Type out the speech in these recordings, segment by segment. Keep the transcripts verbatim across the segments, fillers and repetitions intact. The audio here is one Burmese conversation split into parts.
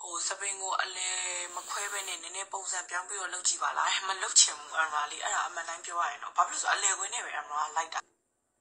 ဟိုစပင်းကိုအလဲမခွဲပဲနဲ့နည်းနည်းပုံစံပြောင်းပြီးတော့လုပ်ကြည့်ပါလားမလုပ်ချင်ဘူးအမရာလေးအဲ့ဒါအမှန်တိုင်းပြောရရင်တော့ဘာဖြစ်လို့ဆိုအလဲခွင်းနဲ့ပဲအမရာလိုက်တာ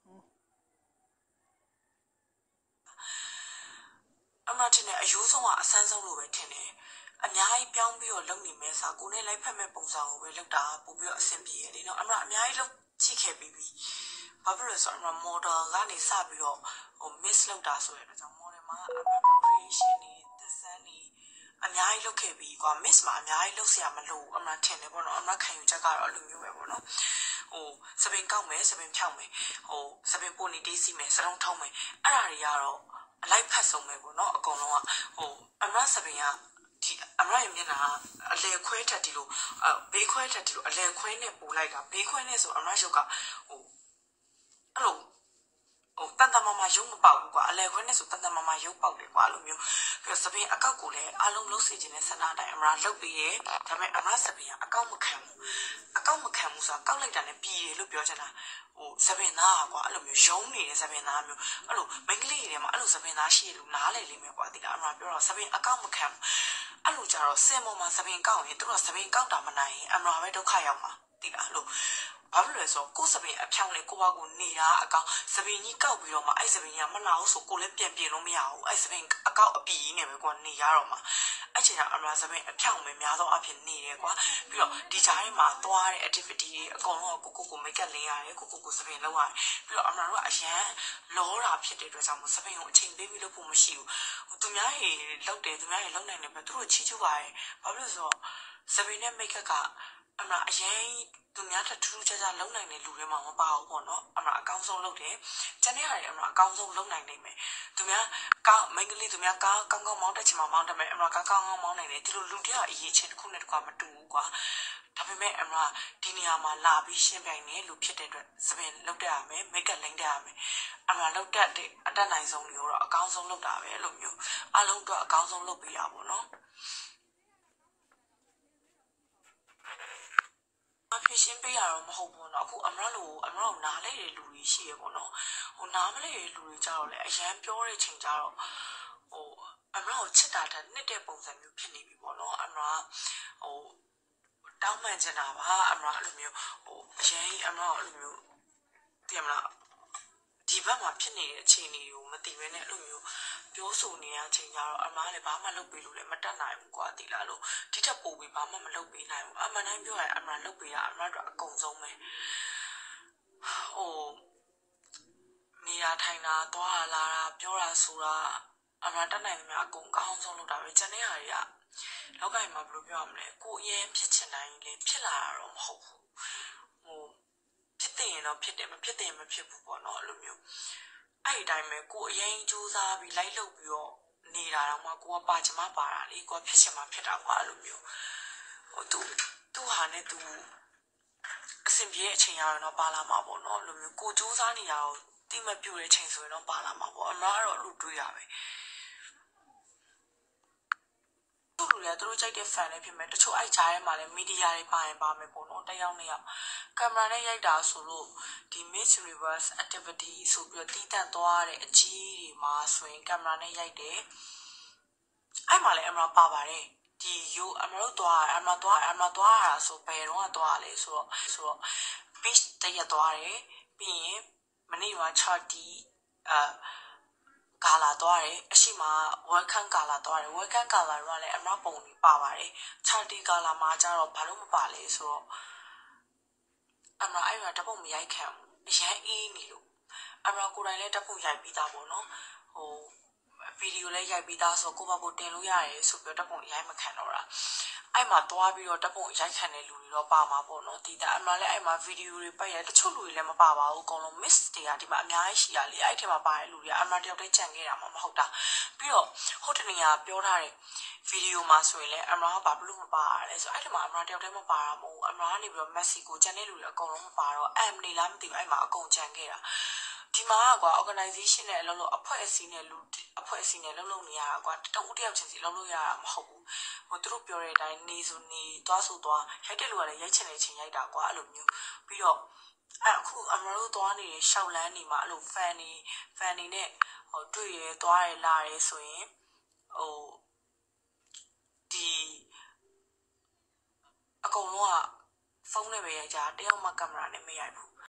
အမရာတင်တဲ့အယိုးဆုံးကအဆန်းဆုံးလို့ပဲထင်တယ်အများကြီးပြောင်းပြီးတော့လုပ်နေမယ်စာကိုနဲ့လိုက်ဖက်မဲ့ပုံစံကိုပဲလုပ်တာပို့ပြီးတော့အဆင်ပြေရလေနော်အမရာအများကြီးလုပ်ကြည့်ခဲ့ပြီးပြီဘာဖြစ်လို့ဆိုတော့အမရာ model ကနေစပြီးတော့ဟို miss လုပ်တာဆိုရတဲ့ကြောင့် model မှာအမရာ creation နေသစမ်းနေအများကြီးလုပ်ခဲ့ပြီးကွာ miss မှာအများကြီးလုပ်เสียမလို့အမရာထင်တယ်ပေါ့နော်အမရာခံယူချက်ကတော့အဲ့လိုမျိုးပဲပေါ့နော်ဟိုစပင်ကောက်မယ်စပင်ဖြောက်မယ်ဟိုစပင်ပိုနေတေးစီမယ်စလုံးထုံးမယ်အဲ့ဒါတွေကတော့အလိုက်ဖက်ဆုံးပဲပေါ့နော်အကုန်လုံးကဟိုအမရာစပင်ကဒီအမရာရဲ့မျက်နှာအလဲခွဲထက်ဒီလိုဘေးခွဲထက်ဒီလိုအလဲခွဲနဲ့ပို့လိုက်တာဘေးခွဲနဲ့ဆိုအမရာရုပ်ကဟိုအဲ့လိုဟိုတန်တမမရုပ်မပေါက်ဘူးကွာအလဲခွဲနဲ့ဆိုတန်တမမရုပ်ပေါက်တယ်ကွာအဲ့လိုမျိုးပြီးတော့စပင်အကောက်ကိုလည်းအားလုံးလုံးစေခြင်းနဲ့ဆန္ဒတိုင်းအမရာလှုပ်ပြီးရဲ့ဒါပေမဲ့အမရာစပင်ကအကောက်မခံဘူးအကောက်မခံဘူးဆိုတာကောက်လိုက်တာနဲ့ပြီးတယ်လို့ပြောချင်တာဟိုစပင်သားကွာအဲ့လိုမျိုးရုံးနေတဲ့စပင်သားမျိုးအဲ့လိုမိန်းကလေးတွေမှာအဲ့လိုစပင်သားရှိလို့နားလေလိမ့်မယ်ကွာဒီကအမရာပြောတော့စပင်အကောက်မခံဘူးအဲ့လိုကြတော့စင်ပေါ်မှာစပင်ကောက်ရင်သူတို့စပင်ကောက်တာမနိုင်ရင်အမရာပဲဒုက္ခရောက်မှာဒီလားလို့ဘာလို့လဲဆိုတော့ကိုယ်စပင်အဖြောင်းလေကိုယ့်ဘာကိုနေတာအကောင်စပင်ကြီးကောက်ပြီးတော့မှအဲ့စပင်ကြီးကမလာဘူးဆိုကိုယ်လည်းပြန်ပြင်လို့မရဘူးအဲ့စပင်အကောက်အပီကြီးနဲ့ပဲကိုယ်နေရတော့မှာအဲ့ချိန်ကအမရာစပင်အဖြောင်းပဲများသောအဖြစ်နေတယ်ကွာပြီးတော့ဒီကြားထဲမှာသွားတဲ့ activity တွေအကုန်လုံးကိုကိုကိုကို make up လင်းရတယ်ကိုကိုကိုစပင်လောက်ရတယ်ပြီးတော့အမရာတို့ကအရန်လောတာဖြစ်တဲ့အတွက်ကြောင့်စပင်ကိုအချိန်ပေးပြီးလုပ်ဖို့မရှိဘူးဟိုသူများရေလောက်တယ်သူများရေလောက်နိုင်တယ်ပဲသူတို့ချီးကျူးပါတယ်ဘာလို့လဲဆိုတော့စပင်နဲ့ make up ကအမရာအရင်သူများထထူးထူးခြားခြားလုံနိုင်တဲ့လူတွေမှမပါဘူးပေါ့နော်အမရာအကောင်းဆုံးလုပ်တယ်ကျန်တဲ့ဟာတွေအမရာအကောင်းဆုံးလုံနိုင်နိုင်မယ်သူများကောင်းမိန်းကလေးသူများကောင်းကောင်းကောင်းမောင်းတက်ချင်မှမောင်းတက်မယ်အမရာကောင်းကောင်းမောင်းနိုင်တယ်ဒီလိုလူတယောက်အရေးချင်းတစ်ခုနဲ့တစ်ခုမတူဘူးကွာဒါပေမဲ့အမရာဒီနေရာမှာလာပြီးရှင်းပြနေလူဖြစ်တဲ့အတွက်စပင်လုပ်တတ်ရမယ်မိတ်ကပ်လိမ့်တတ်ရမယ်အမရာလုပ်တတ်တဲ့အတတ်နိုင်ဆုံးမျိုးတော့အကောင်းဆုံးလုပ်တာပဲအဲ့လိုမျိုးအလုံးတော့အကောင်းဆုံးလုပ်ပေးရပါတော့နော်အဖြစ်ရှင်းပေးရတော့မဟုတ်ဘူးเนาะအခုအမရလိုအမရကိုနားလဲတဲ့လူတွေရှိရပေါ့နော်ဟိုနားမလဲတဲ့လူတွေကြတော့လေအရန်ပြောတဲ့ချိန်ကြတော့ဟိုအမရကိုချစ်တာတဲ့နှစ်တဲ့ပုံစံမျိုးဖြစ်နေပြီပေါ့နော်အမရဟိုတောင်းပန်ချင်တာပါအမရအဲ့လိုမျိုးဟိုအရန်အမရအဲ့လိုမျိုးသိရမလားဒီဘက်မှာဖြစ်နေတဲ့အခြေအနေကိုမသိဘဲနဲ့အဲ့လိုမျိုးပြောဆိုနေရချိန်ကြတော့အမားလည်းဘာမှလုပ်ပေးလို့လည်းမတတ်နိုင်ဘူးကွာတိလားလို့ဒီထက်ပိုပြီးဘာမှမလုပ်ပေးနိုင်ဘူးအမှန်တိုင်းပြောရင်အမားလုပ်ပေးတာအမားတို့အကုန်ဆုံးပဲဟိုနေရာထိုင်တာသွားလာတာပြောတာဆိုတာအမားတတ်နိုင်တယ်များအကုန်ကောင်းဆုံးလုပ်တာပဲကျန်တဲ့ဟာတွေကလောကကြီးမှာဘယ်လိုပြောရမလဲကိုအရင်ဖြစ်ချင်တိုင်းလေဖြစ်လာတာတော့မဟုတ်ဘူးဟိုဖြစ်တဲ့ရင်တော့ဖြစ်တယ်မဖြစ်တဲ့ရင်မဖြစ်ဘူးပေါ့နော်အဲ့လိုမျိုးအဲ့ဒီတိုင်းပဲကိုအရင်စူးစမ်းပြီးလိုက်လုပ်ပြီးတော့နေတာတော့မှကိုကပါချင်မှပါတာလေကိုကဖြစ်ချင်မှဖြစ်တာကွာအဲ့လိုမျိုးဟိုသူသူဟာနဲ့သူအဆင်ပြေတဲ့အချိန်ရတော့ပါလာမှာပေါ့နော်အဲ့လိုမျိုးကိုစူးစမ်းနေတာကိုတိမပြူတဲ့အချိန်ဆိုရင်တော့ပါလာမှာပေါ့အမားကတော့လူတွေးရပဲသူတို့လည်းသူတို့ကြိုက်တဲ့ fan လေးဖြစ်မယ်တချို့အဲ့ကြားထဲမှာလည်းမီဒီယာတွေပါရင်ပါမယ်ပေါ့နော်တယောက်နဲ့ယောက်ကင်မရာနဲ့ရိုက်တာဆိုလို့ဒီ Miss Universe activity ဆိုပြီးတော့တီးတန့်သွားတဲ့အကြီးတွေမှာဆိုရင်ကင်မရာနဲ့ရိုက်တယ်အဲ့မှာလည်းအမရာပါပါတယ်ဒီယူအမတို့သွားအမသွားအမသွားတာဆိုဘယ်တော့သွားလဲဆိုတော့ဆိုတော့ beach တရက်သွားတယ်ပြီးရင်မနေ့က charty အာကာလာသွားတယ်အရှိမ welcome ကာလာသွားတယ် welcome ကာလာတော့လည်းအမပုံတွေပါပါတယ် charity ကာလာမှာကျတော့ဘာလို့မပါလဲဆိုတော့အမအဲ့မှာတပုတ်မရိုက်ခံဘူးအရန်အေးနေလို့အမကိုယ်တိုင်လည်းတပုတ်ရိုက်ပြီးသားပေါ့နော်ဟိုဗီဒီယိုလည်းရိုက်ပြီးသားဆိုကိုယ့်ဘာကိုတင်လို့ရတယ်ဆိုပြီးတော့တပုတ်ရိုက်မခံတော့တာအဲ့မှာသွားပြီးတော့တပုတ်ရိုက်ခံတဲ့လူတွေတော့ပါမှာပေါ့နော်ဒီကအမလည်းအဲ့မှာဗီဒီယိုတွေပတ်ရတချို့လူတွေလည်းမပါပါဘူးအကုန်လုံး miss တွေကဒီမှာအများကြီးရှိရလေအဲ့ထဲမှာပါတဲ့လူတွေကအမတယောက်တည်းကြံခဲ့တာမှမဟုတ်တာပြီးတော့ဟိုတနေရာပြောထားတဲ့ဗီဒီယိုမှာဆိုရင်လည်းအမကဘာလို့မပါရလဲဆိုအဲ့ထဲမှာအမတယောက်တည်းမပါတာမဟုတ်အမကနေပြီးတော့မက်ဆီကိုကြံတဲ့လူတွေအကုန်လုံးမပါတော့အမ်နေလားမသိဘူးအဲ့မှာအကုန်ကြံခဲ့တာဒီမှာကွာ organization နဲ့အလုပ်လုပ်အဖွဲ့အစည်းနဲ့လူအဖွဲ့အစည်းနဲ့လုပ်လုပ်နေရတာကွာတဦးတယောက်ချင်းစီလုပ်လို့ရတာမဟုတ်ဘူးဟိုသူတို့ပြောတဲ့အတိုင်းနေဆိုနေသွားဆိုသွားရိုက်တဲ့လူကလည်းရိုက်ချင်တဲ့ချင်းရိုက်တာကွာအဲ့လိုမျိုးပြီးတော့အခုအမတို့သွားနေတဲ့ရှောက်လန်းနေမှာအဲ့လို fan နေ fan နေနဲ့ဟိုတွေ့ရသွားရလာရဲဆိုရင်ဟိုလုံးကဖုန်းနဲ့ပဲရိုက်ကြတယောက်မှကင်မရာနဲ့မရိုက်ဘူး